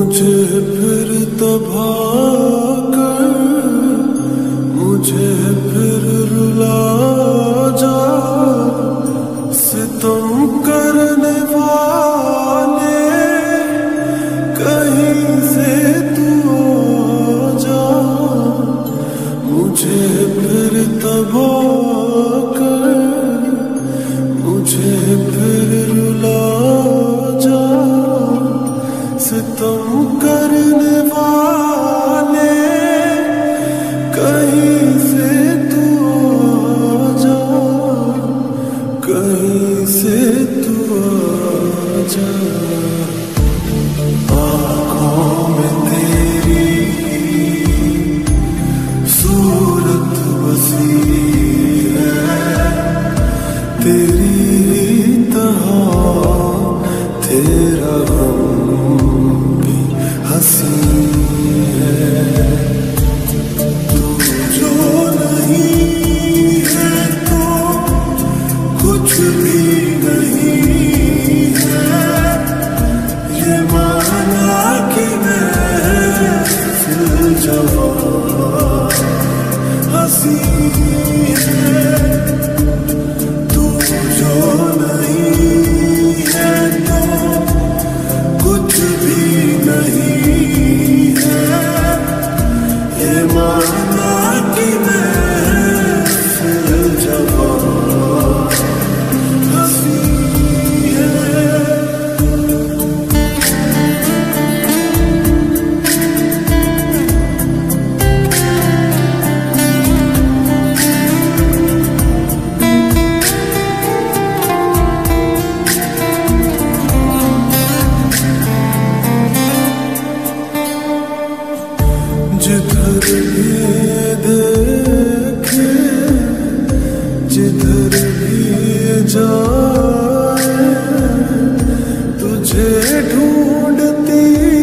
मुझे फिर तबाह कर, मुझे फिर रुला जा। सितम करने वाले कहीं से तू आ जा। मुझे फिर तबाह कर, मुझे फिर रुला जा। सितम करने वाले कहीं से तू आ जा, कहीं से तू आ जा। आँखों में तेरी सूरत बसी है, तेरी तरह तेरा हंसी है। तू जो नहीं है तो कुछ भी नहीं है, ये माना कि मैं फिर जवां हंसी है। तू जो नहीं है तो कुछ भी नहीं है, ये माना कि मैं फिर जवां हंसी है। जिधर भी देखे, जिधर भी जाए, तुझे ढूंढती